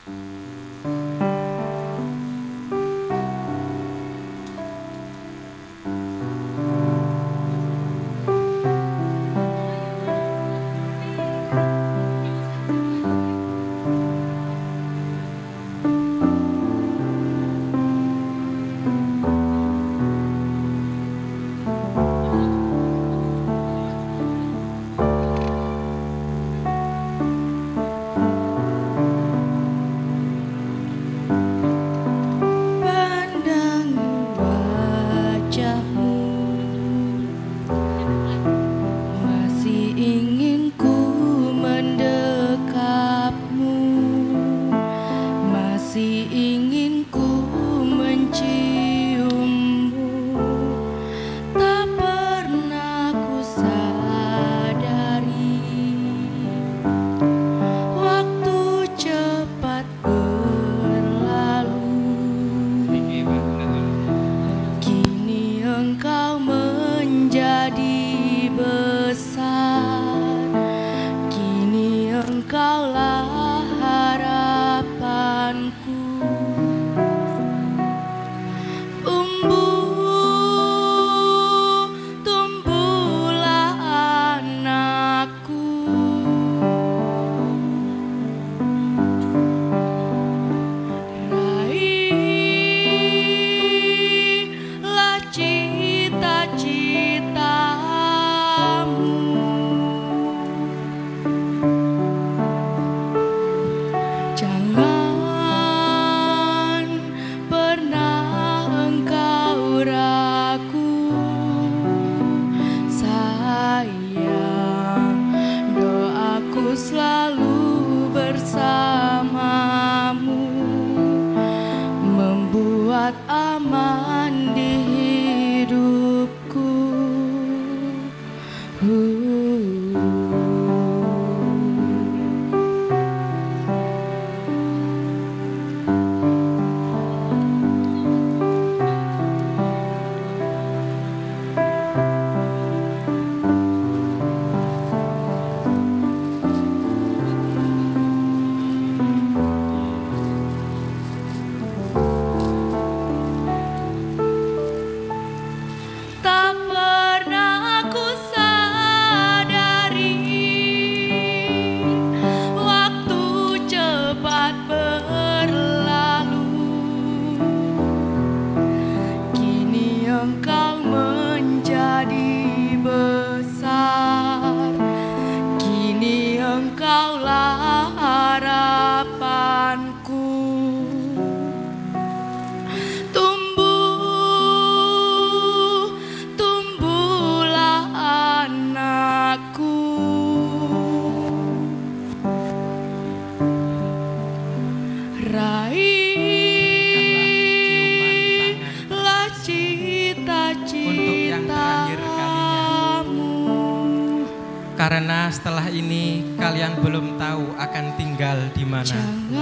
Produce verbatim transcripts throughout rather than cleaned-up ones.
Karena setelah ini kalian belum tahu akan tinggal di mana,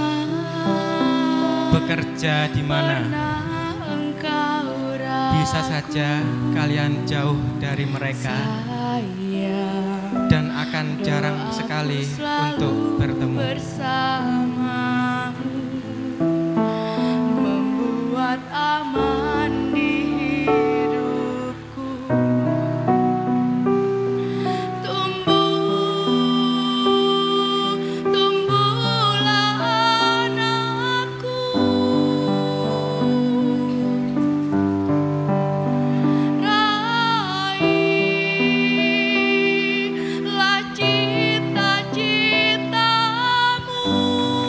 bekerja di mana. Bisa saja kalian jauh dari mereka dan akan jarang sekali untuk bertemu. Membuat aman di hidupku. Tumbuh, tumbuhlah anakku. Raihlah cita-citamu.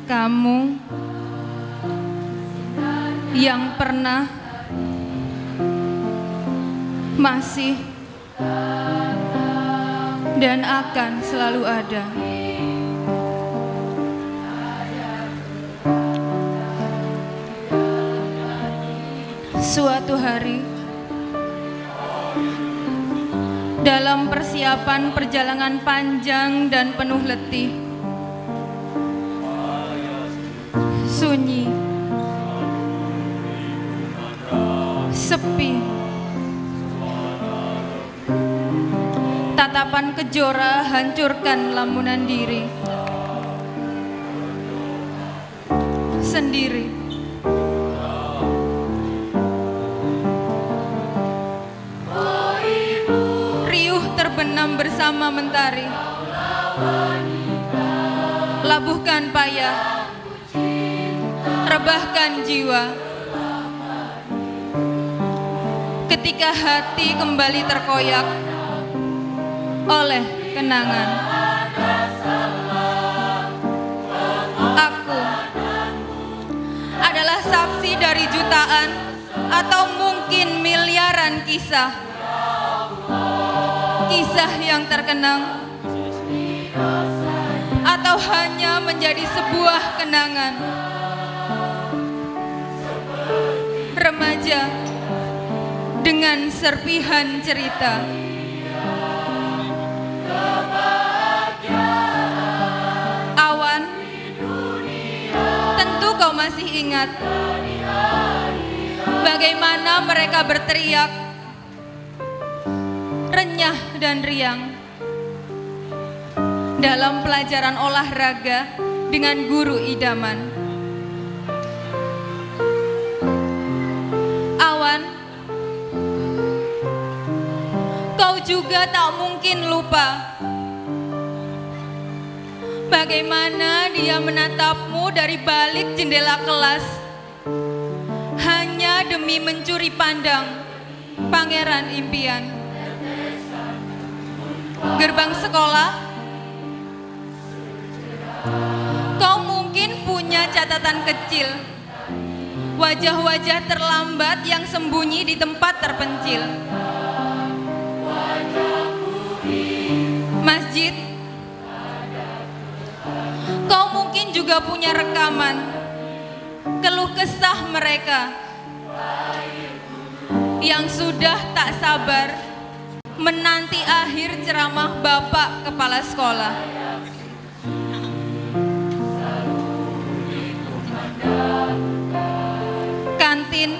kamu yang pernah, masih, dan akan selalu ada. Suatu hari, dalam persiapan perjalanan panjang dan penuh letih, sunyi, sepi, tatapan kejora hancurkan lamunan diri. Sendiri. Riuh terbenam bersama mentari. Labuhkan payah, rebahkan jiwa. Ketika hati kembali terkoyak oleh kenangan, aku adalah saksi dari jutaan atau mungkin miliaran kisah. Kisah yang terkenang atau hanya menjadi sebuah kenangan. Remaja dengan serpihan cerita. Awan, tentu kau masih ingat bagaimana mereka berteriak, renyah dan riang dalam pelajaran olahraga dengan guru idaman. Awan, kau juga tak mungkin lupa bagaimana dia menatapmu dari balik jendela kelas hanya demi mencuri pandang pangeran impian. Gerbang sekolah, kau mungkin punya catatan kecil, wajah-wajah terlambat yang sembunyi di tempat terpencil. Masjid, kau mungkin juga punya rekaman keluh kesah mereka yang sudah tak sabar menanti akhir ceramah Bapak Kepala Sekolah. Kantin,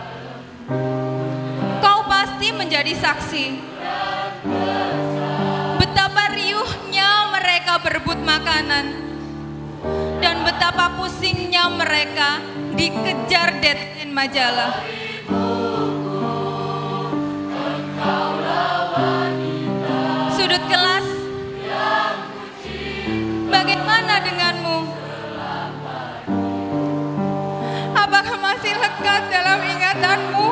kau pasti menjadi saksi betapa riuhnya mereka berebut makanan dan betapa pusingnya mereka dikejar deadline majalah. Sudut kelas, bagaimana denganmu? Apakah masih lekat dalam ingatanmu?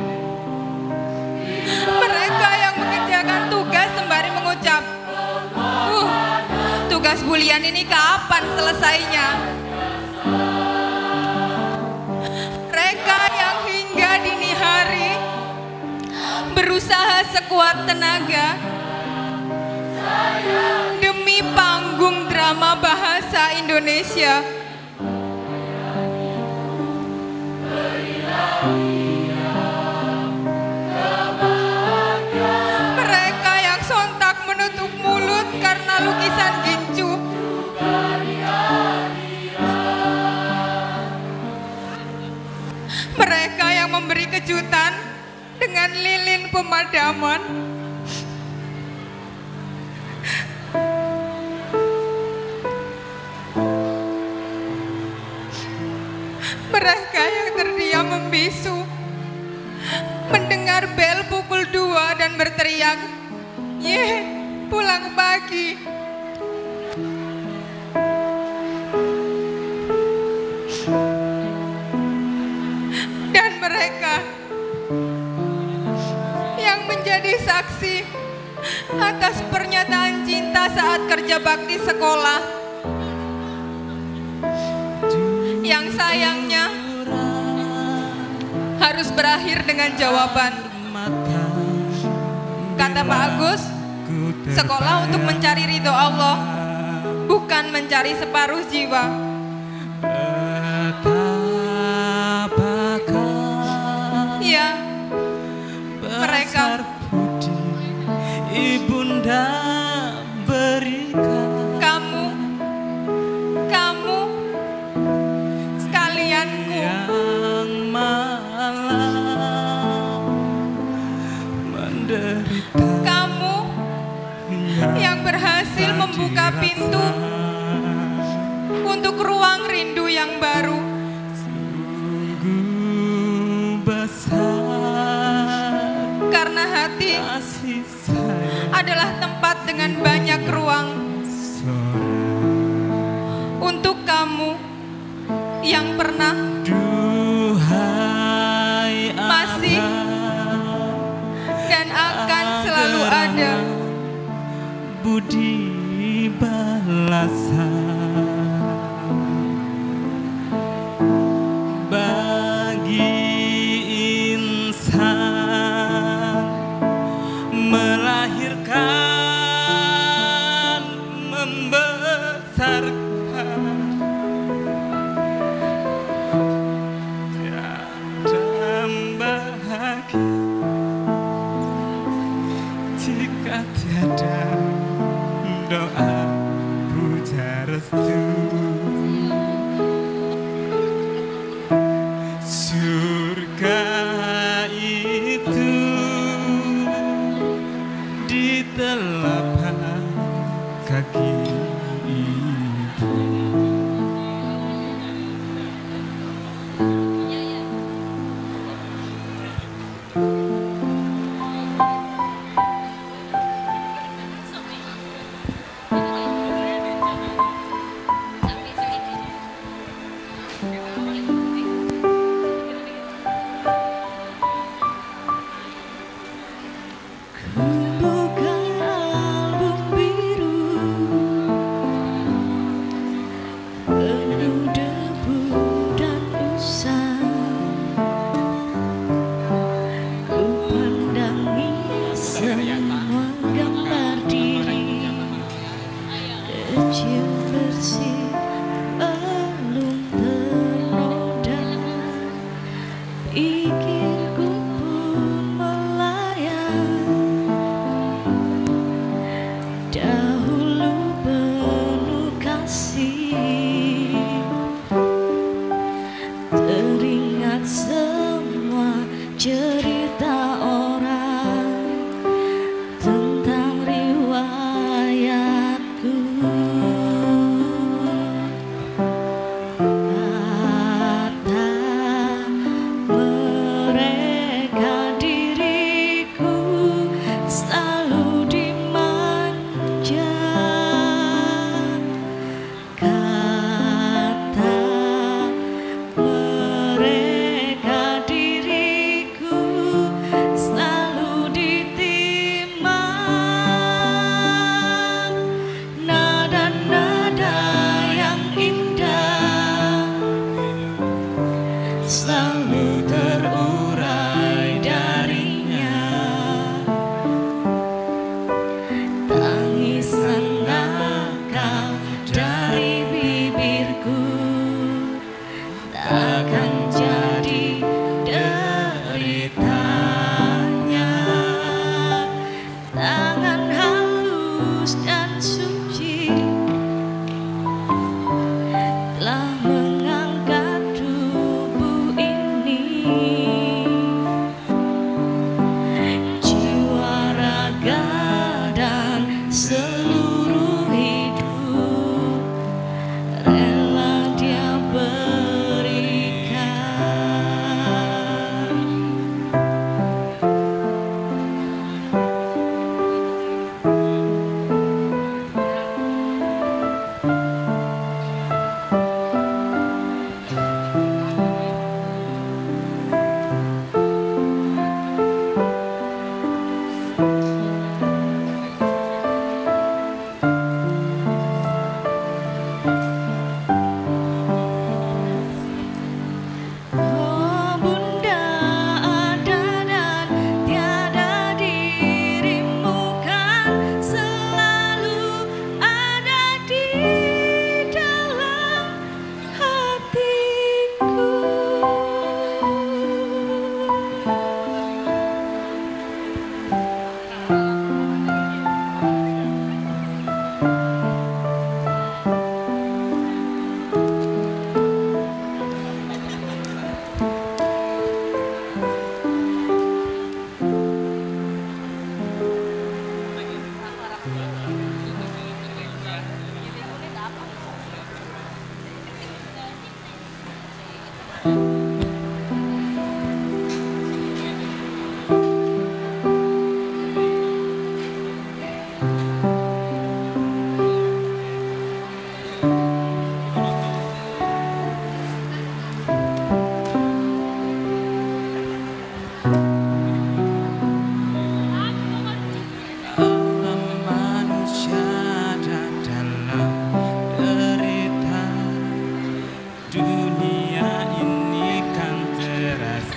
Mereka yang mengerjakan tugas sembari mengucap, uh, tugas bulian ini kapan selesainya? Mereka yang hingga dini hari berusaha sekuat tenaga demi panggung drama bahasa Indonesia. Mereka yang sontak menutup mulut karena lukisan gincu. Mereka yang memberi kejutan dengan lilin pemadaman. Mereka yang terdiam membisu mendengar bel pukul dua dan berteriak, "Ye, pulang pagi." Dan mereka yang menjadi saksi atas pernyataan cinta saat kerja bakti sekolah. yang sayangnya harus berakhir dengan jawaban. Kata Pak Agus, sekolah untuk mencari ridho Allah, bukan mencari separuh jiwa. Ya, mereka Ibunda berikan kamu, kamu sekalianku yang malah menderita, kamu yang berhasil membuka pintu untuk ruang rindu yang baru. sungguh besar Karena hati kasih sayang adalah tempat dengan banyak ruang untuk kamu yang pernah duhai masih dan akan selalu ada. Budi balasan bagi insan melahirkan, membesarkan, tiada bahagia jika tiada doa puja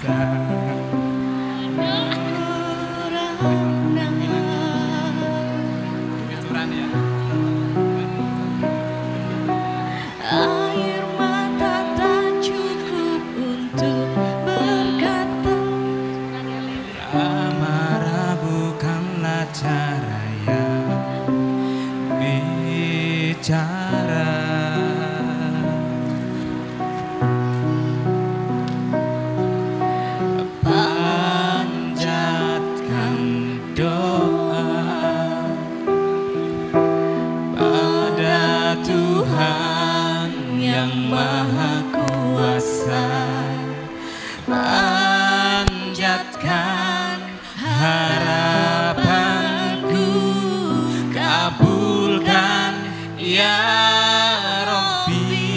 Air mata tak cukup untuk berkata. Amarah bukanlah cara yang bicara. Panjatkan doa pada Tuhan yang Maha Kuasa. Panjatkan harapanku, kabulkan ya Rabbi.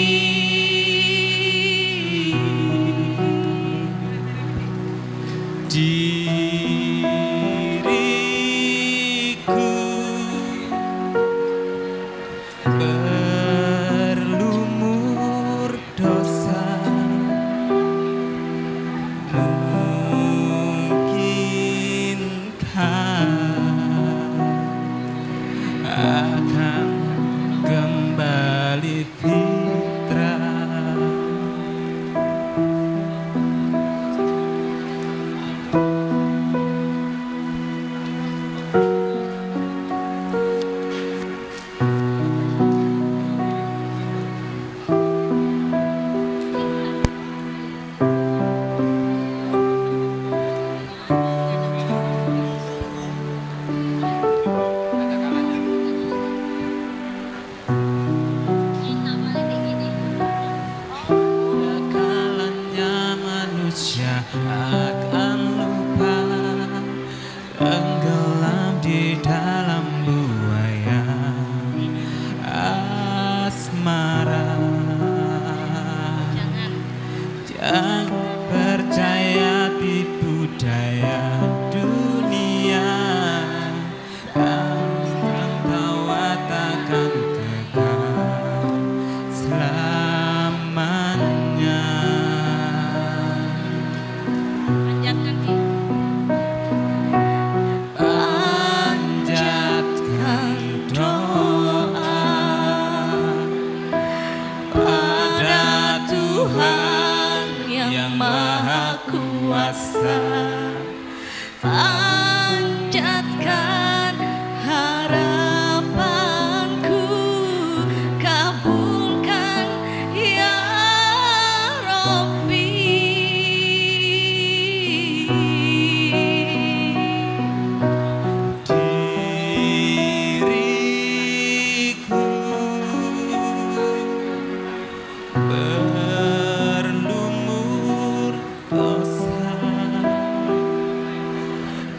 Diriku berlumur dosa, mungkinkah akan kembali fitrah. Kalanya manusia akan lupa, tenggelam di dalam buaya asmara. Jangan percaya tipu daya dunia, tertawa takkan kekal selamanya. Panjatkan doa pada Tuhan yang Maha Kuasa. Panjatkan harapanku, kabulkan ya Rabbi. Diriku berlumur dosa,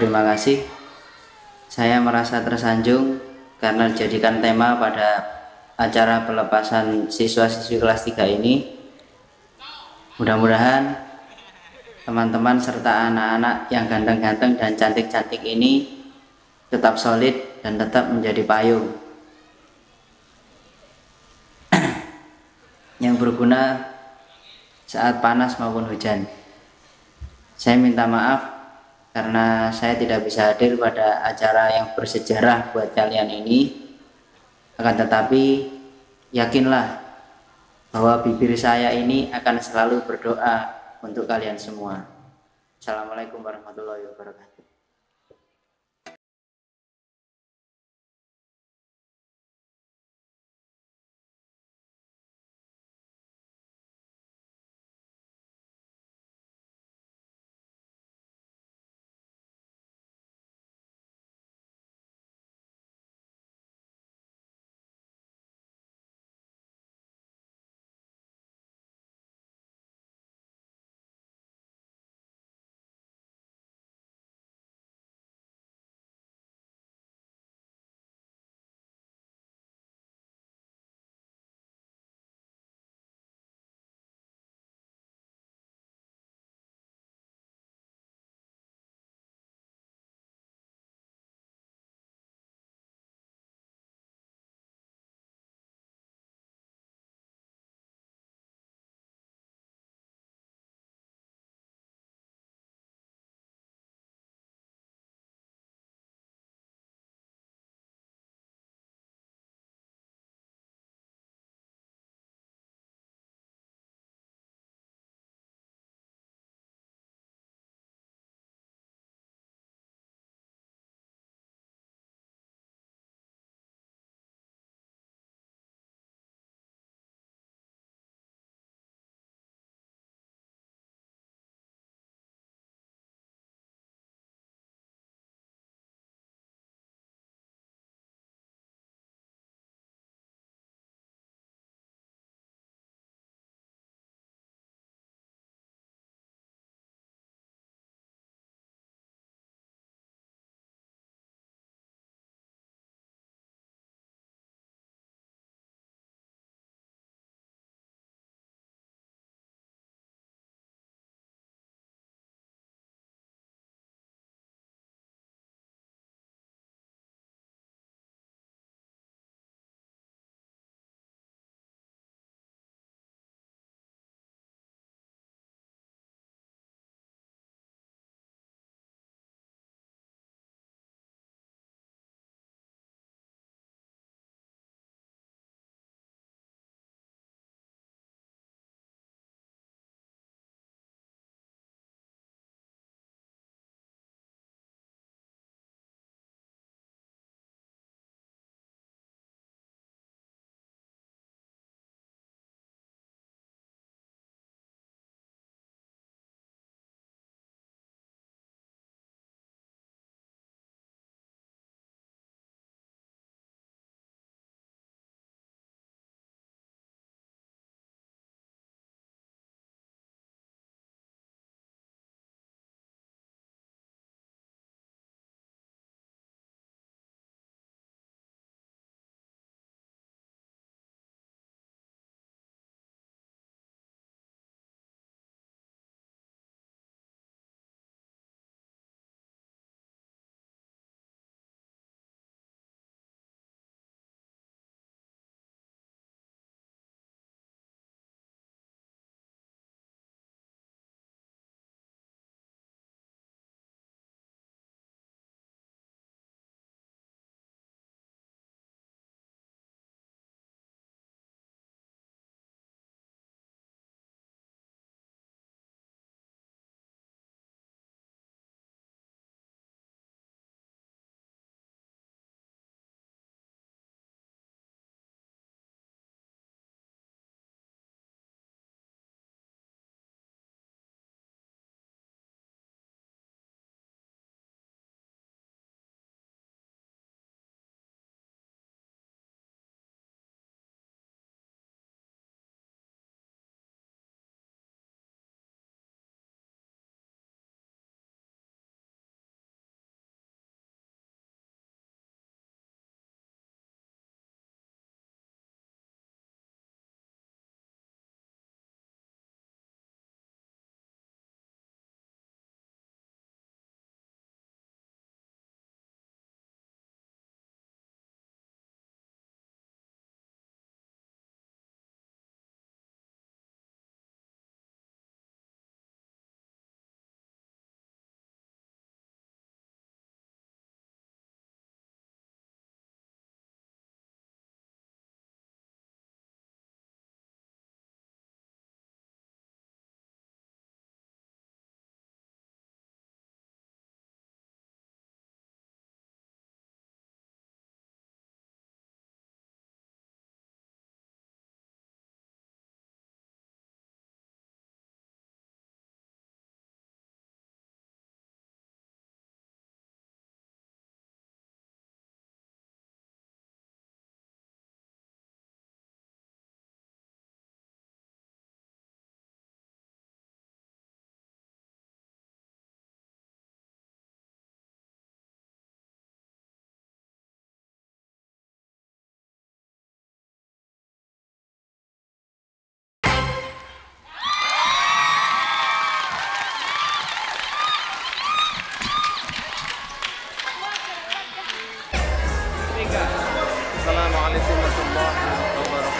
terima kasih. Saya merasa tersanjung karena dijadikan tema pada acara pelepasan siswa-siswi kelas tiga ini. Mudah-mudahan teman-teman serta anak-anak yang ganteng-ganteng dan cantik-cantik ini tetap solid dan tetap menjadi payung yang berguna saat panas maupun hujan. Saya minta maaf karena saya tidak bisa hadir pada acara yang bersejarah buat kalian ini. Akan tetapi yakinlah bahwa bibir saya ini akan selalu berdoa untuk kalian semua. Assalamualaikum warahmatullahi wabarakatuh.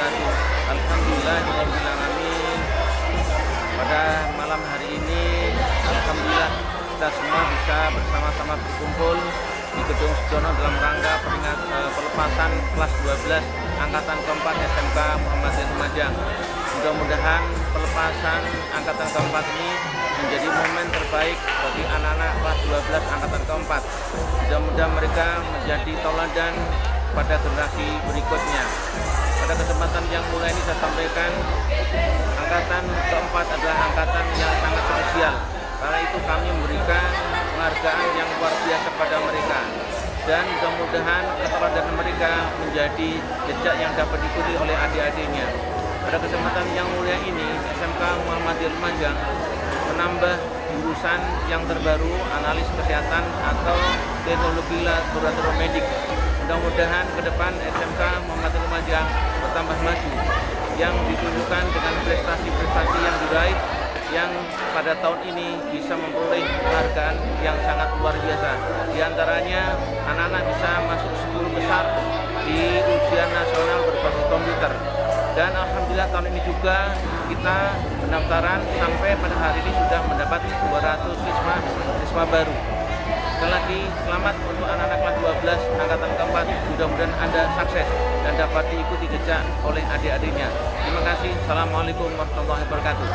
wabarakatuh. Alhamdulillahirrahmanirrahim. Pada malam hari ini, alhamdulillah kita semua bisa bersama-sama berkumpul di Gedung Sujono dalam rangka peringatan uh, pelepasan kelas dua belas angkatan keempat S M K Muhammadiyah Lumajang. Mudah-mudahan pelepasan angkatan keempat ini menjadi momen terbaik bagi anak-anak kelas dua belas angkatan keempat. Mudah-mudahan mereka menjadi tauladan pada generasi berikutnya. Pada kesempatan yang mulia ini saya sampaikan, angkatan keempat adalah angkatan yang sangat spesial. Karena itu kami memberikan penghargaan yang luar biasa kepada mereka. Dan mudah-mudahan keteladanan mereka menjadi jejak yang dapat diikuti oleh adik-adiknya. Pada kesempatan yang mulia ini, S M K Muhammadiyah Lumajang menambah jurusan yang terbaru, analis kesehatan atau teknologi laboratorium medik. Mudah-mudahan ke depan S M K Muhammadiyah Lumajang bertambah maju, yang ditunjukkan dengan prestasi-prestasi yang diraih, yang pada tahun ini bisa memperoleh penghargaan yang sangat luar biasa. Di antaranya anak-anak bisa masuk sepuluh besar di ujian nasional berbasis komputer. Dan alhamdulillah tahun ini juga kita pendaftaran sampai pada hari ini sudah mendapat dua ratus siswa siswa baru. Sekali lagi selamat untuk anak-anak kelas dua belas angkatan keempat. Mudah-mudahan Anda sukses dan dapat diikuti jejak oleh adik-adiknya. Terima kasih. Assalamualaikum warahmatullahi wabarakatuh.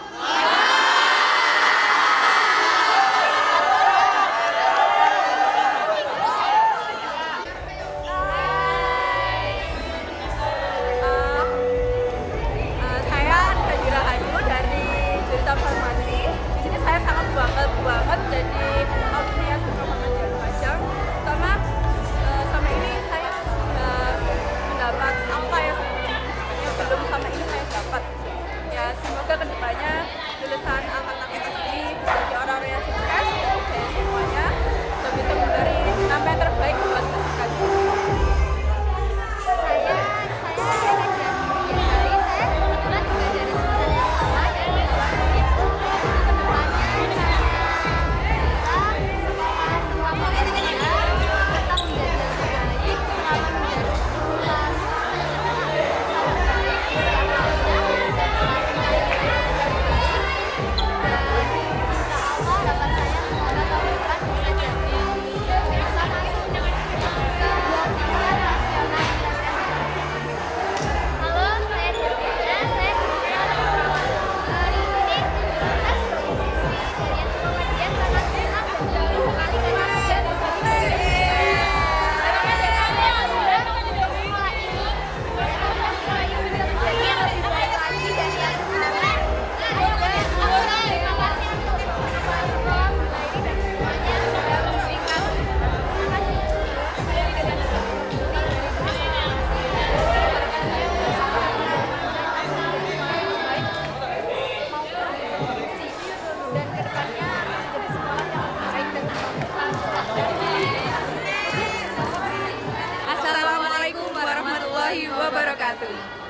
wabarakatuh.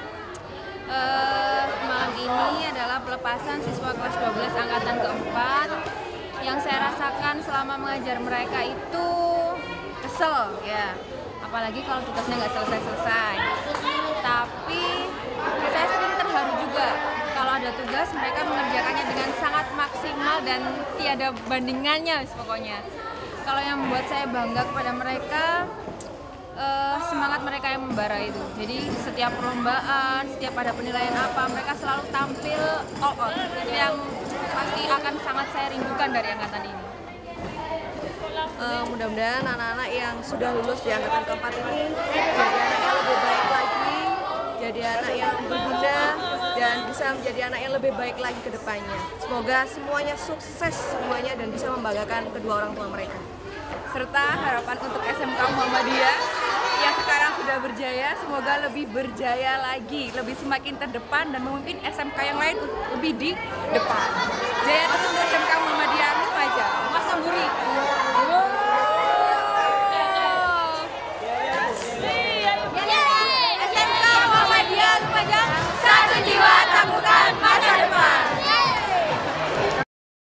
Uh, malam ini adalah pelepasan siswa kelas dua belas angkatan keempat. Yang saya rasakan selama mengajar mereka itu kesel ya, apalagi kalau tugasnya nggak selesai-selesai. Tapi saya sering terharu juga kalau ada tugas mereka mengerjakannya dengan sangat maksimal dan tiada bandingannya pokoknya. Kalau yang membuat saya bangga kepada mereka, Uh, semangat mereka yang membara itu. Jadi setiap perlombaan, setiap ada penilaian apa, mereka selalu tampil all out. Itu yang pasti akan sangat saya rindukan dari angkatan ini. Uh, mudah-mudahan anak-anak yang sudah lulus di angkatan keempat ini jadi anak yang lebih baik lagi, jadi anak yang berguna dan bisa menjadi anak yang lebih baik lagi ke depannya. Semoga semuanya sukses semuanya dan bisa membanggakan kedua orang tua mereka. Serta harapan untuk S M K Muhammadiyah yang sekarang sudah berjaya, semoga lebih berjaya lagi, lebih semakin terdepan dan memimpin S M K yang lain lebih di depan. Jaya terus S M K Muhammadiyah Lumajang.